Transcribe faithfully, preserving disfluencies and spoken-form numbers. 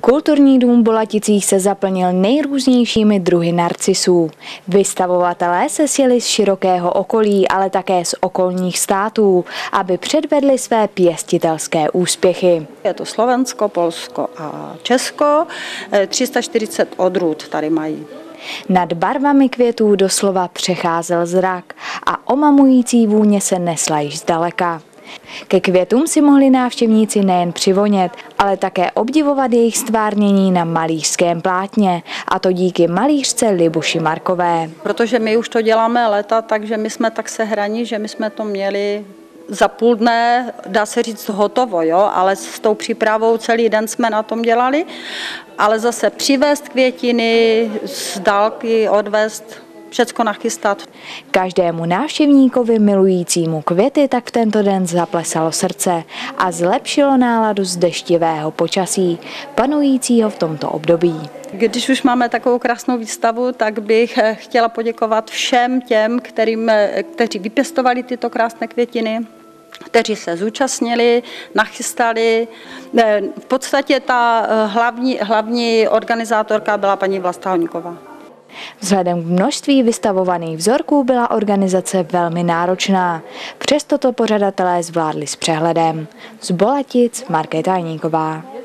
Kulturní dům v Bolaticích se zaplnil nejrůznějšími druhy narcisů. Vystavovatelé se sjeli z širokého okolí, ale také z okolních států, aby předvedli své pěstitelské úspěchy. Je to Slovensko, Polsko a Česko. tři sta čtyřicet odrůd tady mají. Nad barvami květů doslova přecházel zrak a omamující vůně se nesla již zdaleka. Ke květům si mohli návštěvníci nejen přivonět, ale také obdivovat jejich stvárnění na malířském plátně, a to díky malířce Libuši Markové. Protože my už to děláme léta, takže my jsme tak sehraní, že my jsme to měli za půl dne, dá se říct, hotovo, jo? Ale s tou přípravou celý den jsme na tom dělali, ale zase přivést květiny, z dálky odvést, všecko nachystat. Každému návštěvníkovi milujícímu květy tak v tento den zaplesalo srdce a zlepšilo náladu z deštivého počasí, panujícího v tomto období. Když už máme takovou krásnou výstavu, tak bych chtěla poděkovat všem těm, kterým, kteří vypěstovali tyto krásné květiny, kteří se zúčastnili, nachystali. V podstatě ta hlavní, hlavní organizátorka byla paní Vlasta Honíková. Vzhledem k množství vystavovaných vzorků byla organizace velmi náročná. Přesto to pořadatelé zvládli s přehledem. Z Bolatic Markéta Janíková.